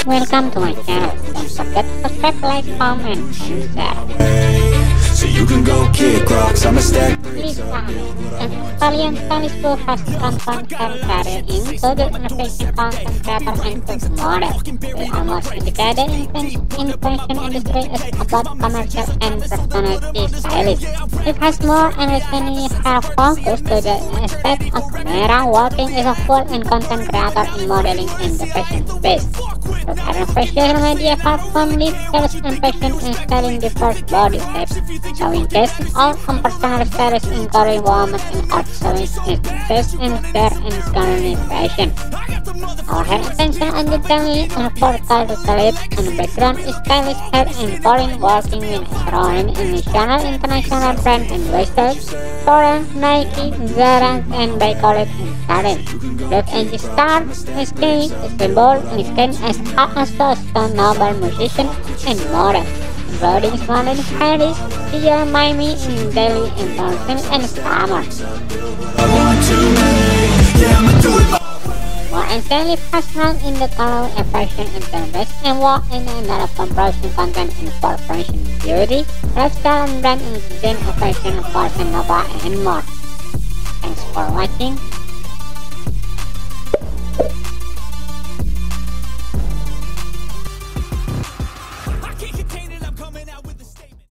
Welcome to my channel. Don't forget to subscribe, like, comment, and share. So you can go kick rocks, I'm a stack. Liv Rahme, an Australian stylist who has transformed her career into the innovation content creator and cook model. The almost dedicated in fashion industry is about commercial and personality stylist. It has more recently her focus to the aspect of camera working as a full and content creator in modeling in the fashion space. Her current social media platform Liv sells and fashion and styling diverse body shapes, showing cases all on personal stylists encouraging women and art showing success and their inspiring fashion. Our attention on the daily and portal to select and background is stylish hair and foreign working with foreign and national international brands and websites, Korean, Nike, Zara, and by college and talent. Look and the star is Kenny is the ball and skin as also a noble musician and model, including Smalling Harris, Tia, Miami, in Delhi, and Boston, and Summer. More entirely personal in the color and fashion interest and work in another comparison content and for fashion beauty, lifestyle and brand and design of fashion, fashion, Nova, and more. Thanks for watching.